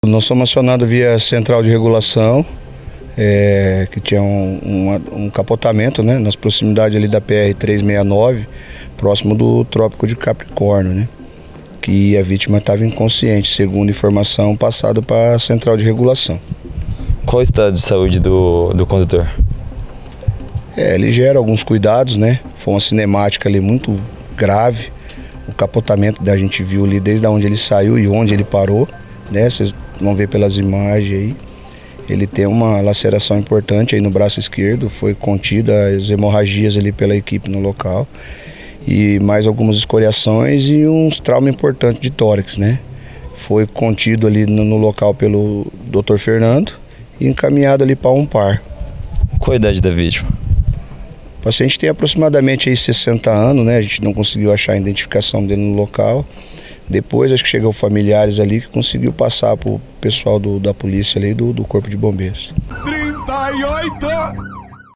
Nós somos acionados via central de regulação, que tinha um capotamento, né, nas proximidades ali da PR-369, próximo do Trópico de Capricórnio, né, que a vítima estava inconsciente, segundo informação passada para a central de regulação. Qual o estado de saúde do condutor? Ele gera alguns cuidados, né, foi uma cinemática ali muito grave, o capotamento da gente viu ali desde onde ele saiu e onde ele parou, né, vocês vão ver pelas imagens aí. Ele tem uma laceração importante aí no braço esquerdo, foi contida as hemorragias ali pela equipe no local e mais algumas escoriações e uns traumas importantes de tórax, né? Foi contido ali no local pelo Dr. Fernando e encaminhado ali para um par. Qual a idade da vítima? O paciente tem aproximadamente aí 60 anos, né? A gente não conseguiu achar a identificação dele no local. Depois acho que chegou familiares ali que conseguiu passar para o pessoal da polícia ali do Corpo de Bombeiros. 38!